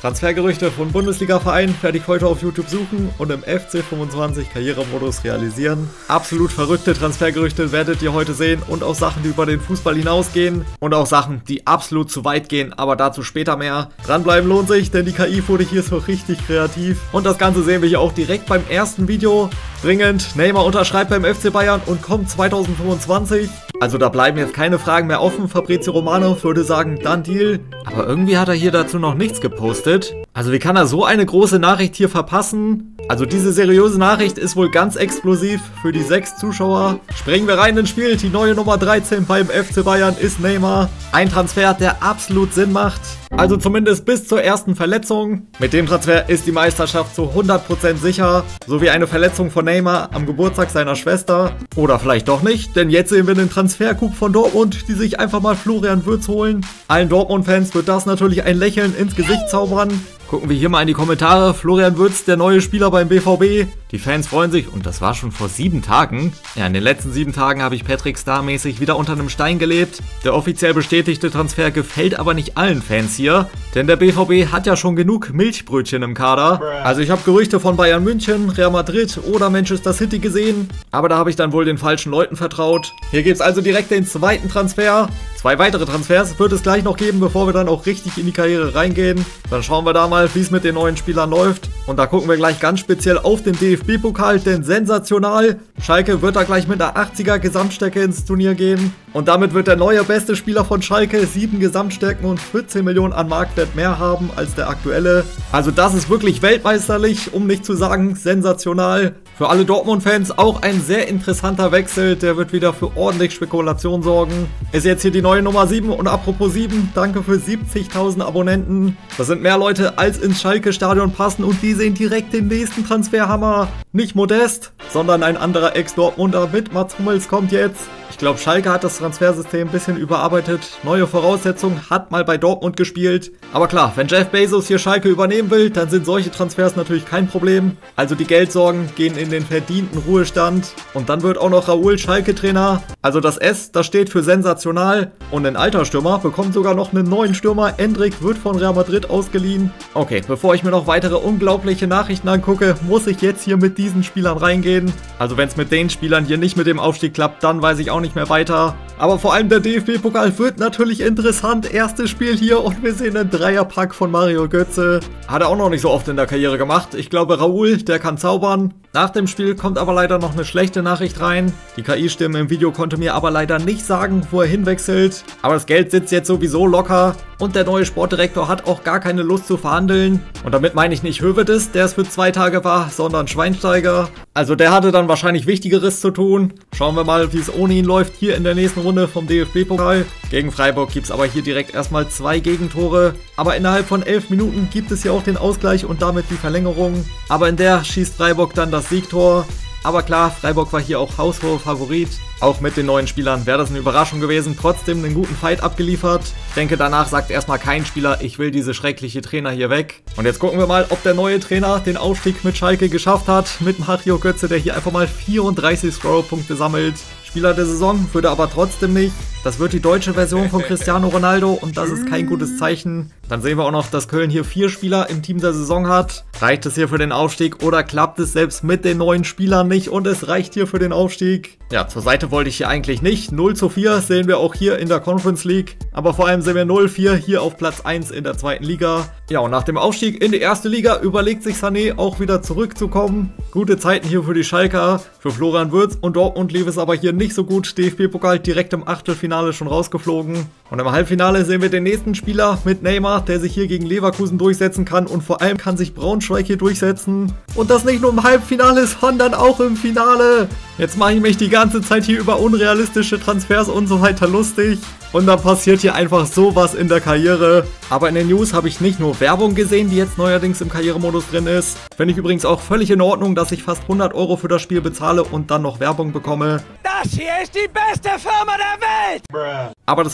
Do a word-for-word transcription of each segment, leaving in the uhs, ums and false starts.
Transfergerüchte von Bundesliga-Vereinen werde ich heute auf YouTube suchen und im F C fünfundzwanzig Karrieremodus realisieren. Absolut verrückte Transfergerüchte werdet ihr heute sehen und auch Sachen, die über den Fußball hinausgehen und auch Sachen, die absolut zu weit gehen, aber dazu später mehr. Dranbleiben lohnt sich, denn die K I wurde hier so richtig kreativ und das Ganze sehen wir hier auch direkt beim ersten Video. Dringend, Neymar unterschreibt beim F C Bayern und kommt zweitausendfünfundzwanzig. Also da bleiben jetzt keine Fragen mehr offen. Fabrizio Romano würde sagen, dann Deal. Aber irgendwie hat er hier dazu noch nichts gepostet. Also wie kann er so eine große Nachricht hier verpassen? Also diese seriöse Nachricht ist wohl ganz explosiv für die sechs Zuschauer. Springen wir rein ins Spiel. Die neue Nummer dreizehn beim F C Bayern ist Neymar. Ein Transfer, der absolut Sinn macht. Also zumindest bis zur ersten Verletzung. Mit dem Transfer ist die Meisterschaft zu hundert Prozent sicher. Sowie eine Verletzung von Neymar am Geburtstag seiner Schwester. Oder vielleicht doch nicht, denn jetzt sehen wir den Transfercoup von Dortmund, die sich einfach mal Florian Wirtz holen. Allen Dortmund-Fans wird das natürlich ein Lächeln ins Gesicht zaubern. Gucken wir hier mal in die Kommentare. Florian Wirtz, der neue Spieler beim B V B. Die Fans freuen sich und das war schon vor sieben Tagen. Ja, in den letzten sieben Tagen habe ich Patrick Star-mäßig wieder unter einem Stein gelebt. Der offiziell bestätigte Transfer gefällt aber nicht allen Fans hier. Denn der B V B hat ja schon genug Milchbrötchen im Kader. Also ich habe Gerüchte von Bayern München, Real Madrid oder Manchester City gesehen. Aber da habe ich dann wohl den falschen Leuten vertraut. Hier gibt es also direkt den zweiten Transfer. Zwei weitere Transfers wird es gleich noch geben, bevor wir dann auch richtig in die Karriere reingehen. Dann schauen wir da mal, wie es mit den neuen Spielern läuft. Und da gucken wir gleich ganz speziell auf den D F B-Pokal, denn sensational. Schalke wird da gleich mit einer achtziger Gesamtstärke ins Turnier gehen. Und damit wird der neue beste Spieler von Schalke sieben Gesamtstärken und vierzehn Millionen an Marktwert mehr haben als der aktuelle. Also das ist wirklich weltmeisterlich, um nicht zu sagen sensational. Für alle Dortmund-Fans auch ein sehr interessanter Wechsel, der wird wieder für ordentlich Spekulation sorgen. Ist jetzt hier die neue Nummer sieben und apropos sieben, danke für siebzigtausend Abonnenten. Das sind mehr Leute als ins Schalke-Stadion passen und die sehen direkt den nächsten Transferhammer. Nicht Modest, sondern ein anderer Ex-Dortmunder mit Mats Hummels kommt jetzt. Ich glaube, Schalke hat das Transfersystem ein bisschen überarbeitet. Neue Voraussetzungen, hat mal bei Dortmund gespielt. Aber klar, wenn Jeff Bezos hier Schalke übernehmen will, dann sind solche Transfers natürlich kein Problem. Also die Geldsorgen gehen in den verdienten Ruhestand. Und dann wird auch noch Raoul Schalke-Trainer. Also das S, das steht für sensational. Und ein alter Stürmer bekommt sogar noch einen neuen Stürmer. Endrick wird von Real Madrid ausgeliehen. Okay, bevor ich mir noch weitere unglaubliche Nachrichten angucke, muss ich jetzt hier mit diesen Spielern reingehen. Also wenn es mit den Spielern hier nicht mit dem Aufstieg klappt, dann weiß ich auch nicht mehr weiter. Aber vor allem der D F B-Pokal wird natürlich interessant. Erstes Spiel hier und wir sehen einen Dreierpack von Mario Götze. Hat er auch noch nicht so oft in der Karriere gemacht. Ich glaube, Raoul, der kann zaubern. Nach dem Spiel kommt aber leider noch eine schlechte Nachricht rein. Die K I-Stimme im Video konnte mir aber leider nicht sagen, wo er hinwechselt. Aber das Geld sitzt jetzt sowieso locker. Und der neue Sportdirektor hat auch gar keine Lust zu verhandeln. Und damit meine ich nicht Hövedes, der es für zwei Tage war, sondern Schweinsteiger. Also der hatte dann wahrscheinlich Wichtigeres zu tun. Schauen wir mal, wie es ohne ihn läuft hier in der nächsten Runde vom D F B-Pokal. Gegen Freiburg gibt es aber hier direkt erstmal zwei Gegentore. Aber innerhalb von elf Minuten gibt es hier auch den Ausgleich und damit die Verlängerung. Aber in der schießt Freiburg dann das Siegtor. Aber klar, Freiburg war hier auch haushoher Favorit. Auch mit den neuen Spielern wäre das eine Überraschung gewesen. Trotzdem einen guten Fight abgeliefert. Ich denke, danach sagt erstmal kein Spieler, ich will diese schreckliche Trainer hier weg. Und jetzt gucken wir mal, ob der neue Trainer den Aufstieg mit Schalke geschafft hat. Mit Mario Götze, der hier einfach mal vierunddreißig Scorer-Punkte sammelt. Spieler der Saison würde aber trotzdem nicht. Das wird die deutsche Version von Cristiano Ronaldo und das ist kein gutes Zeichen. Dann sehen wir auch noch, dass Köln hier vier Spieler im Team der Saison hat. Reicht es hier für den Aufstieg oder klappt es selbst mit den neuen Spielern nicht und es reicht hier für den Aufstieg? Ja, zur Seite wollte ich hier eigentlich nicht. null zu vier sehen wir auch hier in der Conference League. Aber vor allem sehen wir null vier hier auf Platz eins in der zweiten Liga. Ja, und nach dem Aufstieg in die erste Liga überlegt sich Sané auch wieder zurückzukommen. Gute Zeiten hier für die Schalker, für Florian Wirtz und Dortmund lief es aber hier nicht so gut. D F B-Pokal direkt im Achtelfinale schon rausgeflogen. Und im Halbfinale sehen wir den nächsten Spieler mit Neymar, der sich hier gegen Leverkusen durchsetzen kann. Und vor allem kann sich Braunschweig hier durchsetzen. Und das nicht nur im Halbfinale, sondern auch im Finale. Jetzt mache ich mich die ganze Zeit hier über unrealistische Transfers und so weiter lustig. Und dann passiert hier einfach sowas in der Karriere. Aber in den News habe ich nicht nur Werbung gesehen, die jetzt neuerdings im Karrieremodus drin ist. Finde ich übrigens auch völlig in Ordnung, dass ich fast hundert Euro für das Spiel bezahle und dann noch Werbung bekomme. Das hier ist die beste Firma der Welt! Aber das meine ich nicht.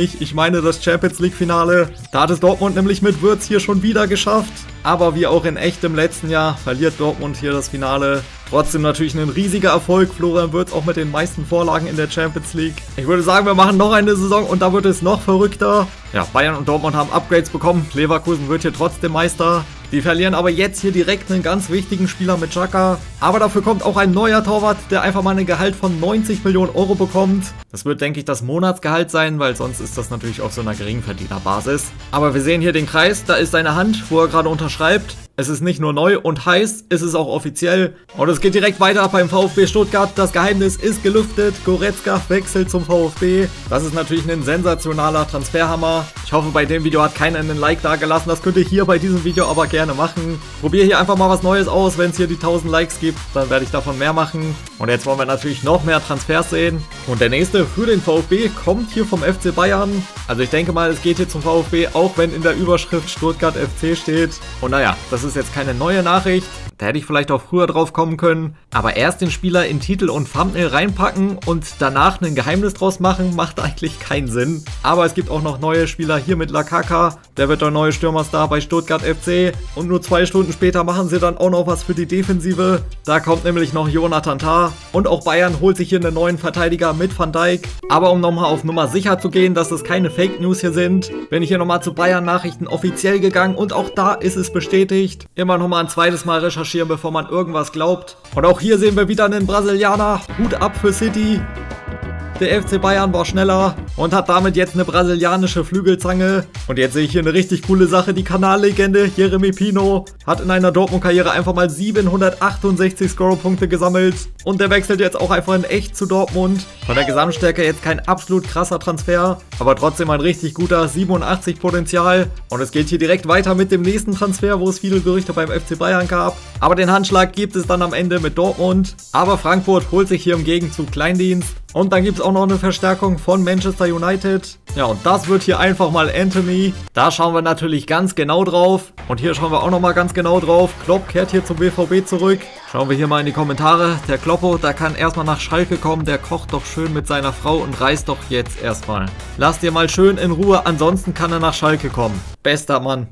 nicht. Ich meine das Champions League Finale. Da hat es Dortmund nämlich mit Wirtz hier schon wieder geschafft. Aber wie auch in echt im letzten Jahr verliert Dortmund hier das Finale. Trotzdem natürlich ein riesiger Erfolg. Florian Wirtz auch mit den meisten Vorlagen in der Champions League. Ich würde sagen, wir machen noch eine Saison und da wird es noch verrückter. Ja, Bayern und Dortmund haben Upgrades bekommen. Leverkusen wird hier trotzdem Meister. Die verlieren aber jetzt hier direkt einen ganz wichtigen Spieler mit Xhaka. Aber dafür kommt auch ein neuer Torwart, der einfach mal ein Gehalt von neunzig Millionen Euro bekommt. Das wird, denke ich, das Monatsgehalt sein, weil sonst ist das natürlich auf so einer Geringverdienerbasis. Aber wir sehen hier den Kreis, da ist seine Hand, wo er gerade unterschreibt. Es ist nicht nur neu und heiß, es ist auch offiziell. Und es geht direkt weiter beim VfB Stuttgart. Das Geheimnis ist gelüftet. Goretzka wechselt zum VfB. Das ist natürlich ein sensationaler Transferhammer. Ich hoffe, bei dem Video hat keiner einen Like da gelassen. Das könnt ihr hier bei diesem Video aber gerne machen. Probiere hier einfach mal was Neues aus. Wenn es hier die tausend Likes gibt, dann werde ich davon mehr machen. Und jetzt wollen wir natürlich noch mehr Transfers sehen. Und der nächste für den VfB kommt hier vom F C Bayern. Also ich denke mal, es geht hier zum VfB, auch wenn in der Überschrift Stuttgart F C steht. Und naja, das ist jetzt keine neue Nachricht. Da hätte ich vielleicht auch früher drauf kommen können. Aber erst den Spieler in Titel und Thumbnail reinpacken und danach ein Geheimnis draus machen, macht eigentlich keinen Sinn. Aber es gibt auch noch neue Spieler hier mit Lakaka. Der wird der neue Stürmerstar bei Stuttgart F C. Und nur zwei Stunden später machen sie dann auch noch was für die Defensive. Da kommt nämlich noch Jonathan Tah. Und auch Bayern holt sich hier einen neuen Verteidiger mit Van Dijk. Aber um nochmal auf Nummer sicher zu gehen, dass es keine Fake News hier sind, bin ich hier nochmal zu Bayern Nachrichten offiziell gegangen. Und auch da ist es bestätigt. Immer nochmal ein zweites Mal recherchieren, bevor man irgendwas glaubt. Und auch hier sehen wir wieder einen Brasilianer. Hut ab für City. Der F C Bayern war schneller und hat damit jetzt eine brasilianische Flügelzange. Und jetzt sehe ich hier eine richtig coole Sache. Die Kanallegende Jeremy Pino hat in einer Dortmund-Karriere einfach mal siebenhundertachtundsechzig Scorer-Punkte gesammelt. Und der wechselt jetzt auch einfach in echt zu Dortmund. Von der Gesamtstärke jetzt kein absolut krasser Transfer, aber trotzdem ein richtig guter, siebenundachtzig Potenzial. Und es geht hier direkt weiter mit dem nächsten Transfer, wo es viele Gerüchte beim F C Bayern gab. Aber den Handschlag gibt es dann am Ende mit Dortmund. Aber Frankfurt holt sich hier im Gegenzug Kleindienst. Und dann gibt es auch noch eine Verstärkung von Manchester United. Ja, und das wird hier einfach mal Anthony. Da schauen wir natürlich ganz genau drauf. Und hier schauen wir auch nochmal ganz genau drauf. Klopp kehrt hier zum B V B zurück. Schauen wir hier mal in die Kommentare. Der Kloppo, der kann erstmal nach Schalke kommen. Der kocht doch schön mit seiner Frau und reist doch jetzt erstmal. Lasst ihr mal schön in Ruhe, ansonsten kann er nach Schalke kommen. Bester Mann.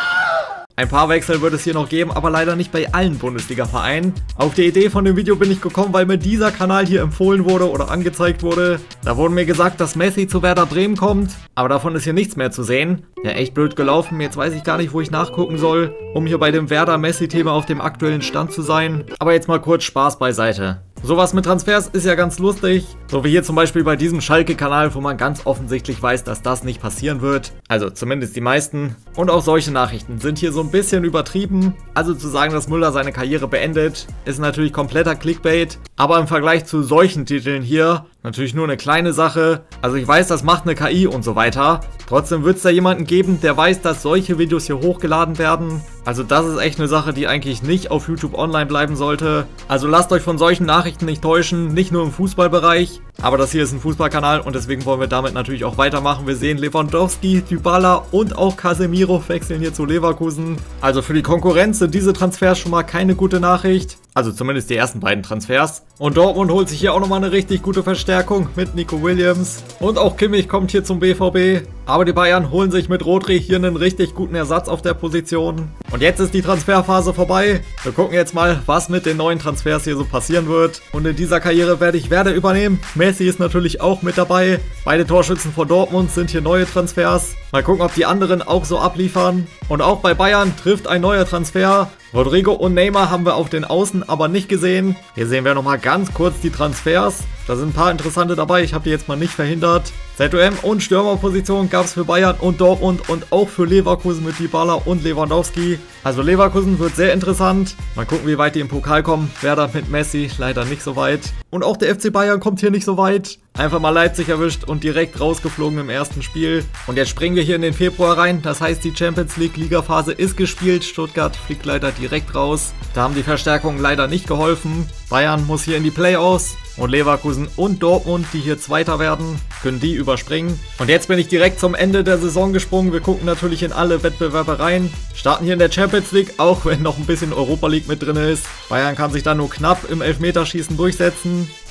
Ein paar Wechsel wird es hier noch geben, aber leider nicht bei allen Bundesliga-Vereinen. Auf die Idee von dem Video bin ich gekommen, weil mir dieser Kanal hier empfohlen wurde oder angezeigt wurde. Da wurde mir gesagt, dass Messi zu Werder Bremen kommt, aber davon ist hier nichts mehr zu sehen. Ja, echt blöd gelaufen. Jetzt weiß ich gar nicht, wo ich nachgucken soll, um hier bei dem Werder-Messi-Thema auf dem aktuellen Stand zu sein. Aber jetzt mal kurz Spaß beiseite. Sowas mit Transfers ist ja ganz lustig, so wie hier zum Beispiel bei diesem Schalke-Kanal, wo man ganz offensichtlich weiß, dass das nicht passieren wird. Also zumindest die meisten. Und auch solche Nachrichten sind hier so ein bisschen übertrieben. Also zu sagen, dass Müller seine Karriere beendet, ist natürlich kompletter Clickbait. Aber im Vergleich zu solchen Titeln hier natürlich nur eine kleine Sache. Also ich weiß, das macht eine K I und so weiter. Trotzdem wird es da jemanden geben, der weiß, dass solche Videos hier hochgeladen werden. Also das ist echt eine Sache, die eigentlich nicht auf YouTube online bleiben sollte. Also lasst euch von solchen Nachrichten nicht täuschen, nicht nur im Fußballbereich. Aber das hier ist ein Fußballkanal und deswegen wollen wir damit natürlich auch weitermachen. Wir sehen Lewandowski, Dybala und auch Casemiro wechseln hier zu Leverkusen. Also für die Konkurrenz sind diese Transfers schon mal keine gute Nachricht. Also zumindest die ersten beiden Transfers. Und Dortmund holt sich hier auch nochmal eine richtig gute Verstärkung mit Nico Williams. Und auch Kimmich kommt hier zum B V B. Aber die Bayern holen sich mit Rodri hier einen richtig guten Ersatz auf der Position. Und jetzt ist die Transferphase vorbei. Wir gucken jetzt mal, was mit den neuen Transfers hier so passieren wird. Und in dieser Karriere werde ich Werder übernehmen. Messi ist natürlich auch mit dabei. Beide Torschützen von Dortmund sind hier neue Transfers. Mal gucken, ob die anderen auch so abliefern. Und auch bei Bayern trifft ein neuer Transfer. Rodrigo und Neymar haben wir auf den Außen aber nicht gesehen. Hier sehen wir nochmal ganz kurz die Transfers. Da sind ein paar interessante dabei, ich habe die jetzt mal nicht verhindert. Z O M und Stürmerposition gab es für Bayern und Dortmund und auch für Leverkusen mit Dybala und Lewandowski. Also Leverkusen wird sehr interessant. Mal gucken, wie weit die im Pokal kommen. Werder mit Messi leider nicht so weit. Und auch der F C Bayern kommt hier nicht so weit. Einfach mal Leipzig erwischt und direkt rausgeflogen im ersten Spiel. Und jetzt springen wir hier in den Februar rein. Das heißt, die Champions League Ligaphase ist gespielt. Stuttgart fliegt leider direkt raus. Da haben die Verstärkungen leider nicht geholfen. Bayern muss hier in die Playoffs. Und Leverkusen und Dortmund, die hier Zweiter werden, können die überspringen. Und jetzt bin ich direkt zum Ende der Saison gesprungen. Wir gucken natürlich in alle Wettbewerbe rein. Starten hier in der Champions League, auch wenn noch ein bisschen Europa League mit drin ist. Bayern kann sich da nur knapp im Elfmeterschießen durchsetzen.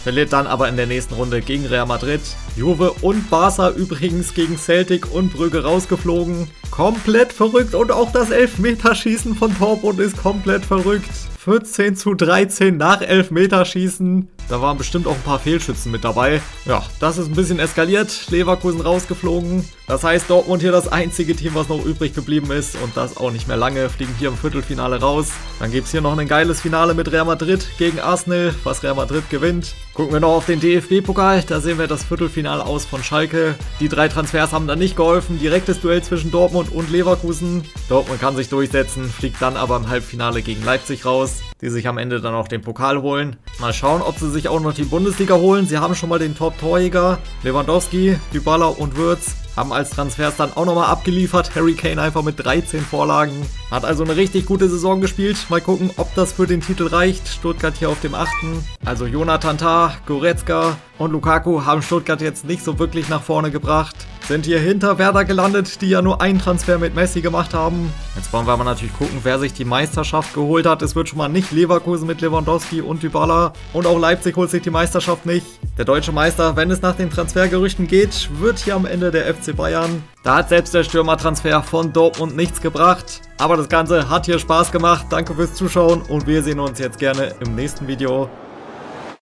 verliert dann aber in der nächsten Runde gegen Real Madrid. Juve und Barca übrigens gegen Celtic und Brügge rausgeflogen. Komplett verrückt und auch das Elfmeterschießen von Dortmund ist komplett verrückt. vierzehn zu dreizehn nach Elfmeterschießen. Da waren bestimmt auch ein paar Fehlschützen mit dabei. Ja, das ist ein bisschen eskaliert. Leverkusen rausgeflogen. Das heißt, Dortmund hier das einzige Team, was noch übrig geblieben ist. Und das auch nicht mehr lange. Fliegen hier im Viertelfinale raus. Dann gibt es hier noch ein geiles Finale mit Real Madrid gegen Arsenal, was Real Madrid gewinnt. Gucken wir noch auf den D F B-Pokal. Da sehen wir das Viertelfinale aus von Schalke. Die drei Transfers haben dann nicht geholfen. Direktes Duell zwischen Dortmund und Leverkusen. Dortmund kann sich durchsetzen, fliegt dann aber im Halbfinale gegen Leipzig raus, die sich am Ende dann auch den Pokal holen. Mal schauen, ob sie sich auch noch die Bundesliga holen. Sie haben schon mal den Top-Torjäger. Lewandowski, Dybala und Wirtz haben als Transfers dann auch nochmal abgeliefert. Harry Kane einfach mit dreizehn Vorlagen. Hat also eine richtig gute Saison gespielt. Mal gucken, ob das für den Titel reicht. Stuttgart hier auf dem achten. Also Jonathan Tah, Goretzka und Lukaku haben Stuttgart jetzt nicht so wirklich nach vorne gebracht. Sind hier hinter Werder gelandet, die ja nur einen Transfer mit Messi gemacht haben. Jetzt wollen wir aber natürlich gucken, wer sich die Meisterschaft geholt hat. Es wird schon mal nicht Leverkusen mit Lewandowski und Dybala. Und auch Leipzig holt sich die Meisterschaft nicht. Der deutsche Meister, wenn es nach den Transfergerüchten geht, wird hier am Ende der F C Bayern. Da hat selbst der Stürmertransfer von Dortmund nichts gebracht. Aber das Ganze hat hier Spaß gemacht. Danke fürs Zuschauen und wir sehen uns jetzt gerne im nächsten Video.